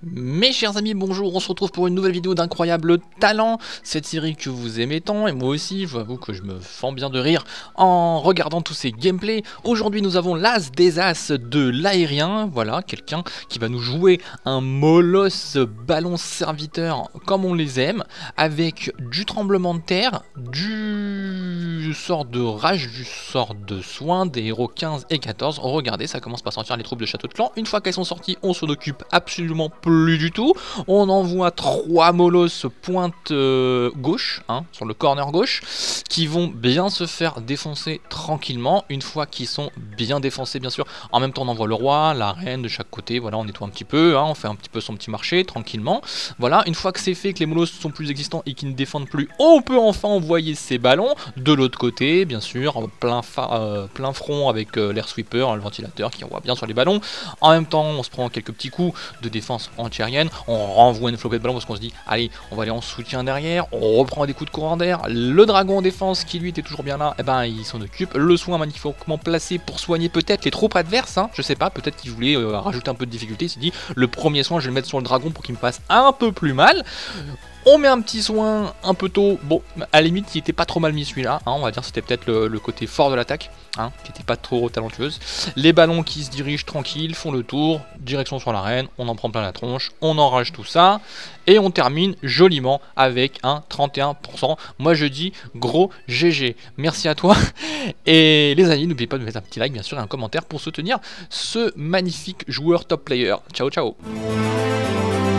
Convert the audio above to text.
Mes chers amis, bonjour, on se retrouve pour une nouvelle vidéo d'Incroyable Talent, cette série que vous aimez tant, et moi aussi, je vous avoue que je me fends bien de rire en regardant tous ces gameplays. Aujourd'hui, nous avons l'as des as de l'aérien, voilà, quelqu'un qui va nous jouer un molosse ballon serviteur comme on les aime, avec du tremblement de terre, du sort de rage, du sort de soin, des héros 15 et 14. Regardez, ça commence par sortir les troupes de château de clan. Une fois qu'elles sont sorties, on s'en occupe absolument plus du tout. On envoie 3 molosses pointe gauche, hein, sur le corner gauche, qui vont bien se faire défoncer tranquillement. Une fois qu'ils sont bien défoncés, bien sûr, en même temps on envoie le roi, la reine de chaque côté, voilà, on nettoie un petit peu, hein, on fait un petit peu son petit marché tranquillement. Voilà, une fois que c'est fait, que les molosses sont plus existants et qui ne défendent plus, on peut enfin envoyer ces ballons de l'autre côté, bien sûr, plein front avec l'air sweeper, hein, le ventilateur qui envoie bien sur les ballons. En même temps, on se prend quelques petits coups de défense antiaérienne, on renvoie une flopée de ballons parce qu'on se dit, allez, on va aller en soutien derrière, on reprend des coups de courant d'air, le dragon en défense qui lui était toujours bien là, et ben il s'en occupe, le soin magnifiquement placé pour soigner peut-être les troupes adverses, hein, je sais pas, peut-être qu'il voulait rajouter un peu de difficulté, il s'est dit, le premier soin je vais le mettre sur le dragon pour qu'il me fasse un peu plus mal. On met un petit soin un peu tôt, bon, à la limite il était pas trop mal mis celui-là, hein, on va dire c'était peut-être le côté fort de l'attaque, hein, qui était pas trop talentueuse. Les ballons qui se dirigent tranquilles, font le tour, direction sur l'arène, on en prend plein la tronche, on enrage tout ça, et on termine joliment avec un 31%. Moi je dis gros GG, merci à toi, et les amis n'oubliez pas de mettre un petit like bien sûr et un commentaire pour soutenir ce magnifique joueur top player. Ciao ciao.